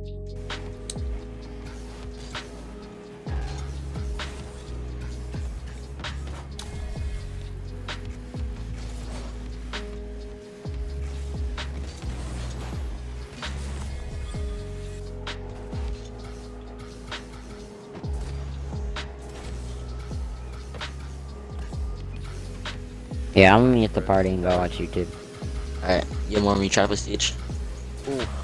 Yeah, I'm gonna mute the party and go watch YouTube. Alright, you want me to try Prestige? Ooh.